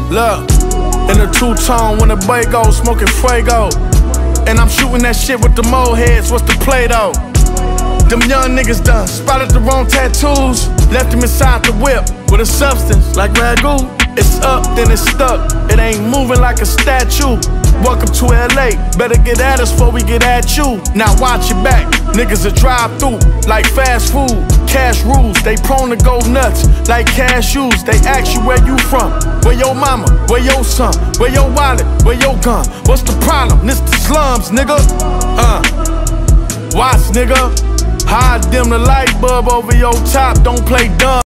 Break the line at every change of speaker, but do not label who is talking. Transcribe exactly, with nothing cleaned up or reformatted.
Look, in the two-tone when the boy goes smoking fuego. And I'm shooting that shit with the mole heads, what's the play though? Them young niggas done spotted the wrong tattoos, left them inside the whip with a substance like ragu. It's up, then it's stuck, it ain't moving like a statue. Welcome to L A, better get at us before we get at you. Now watch your back, niggas will drive through like fast food. Cash rules, they prone to go nuts like cashews. They ask you where you from, where your mama, where your son, where your wallet, where your gun. What's the problem? This the slums, nigga. Uh, watch, nigga. Hide dim the light bulb over your top, don't play dumb.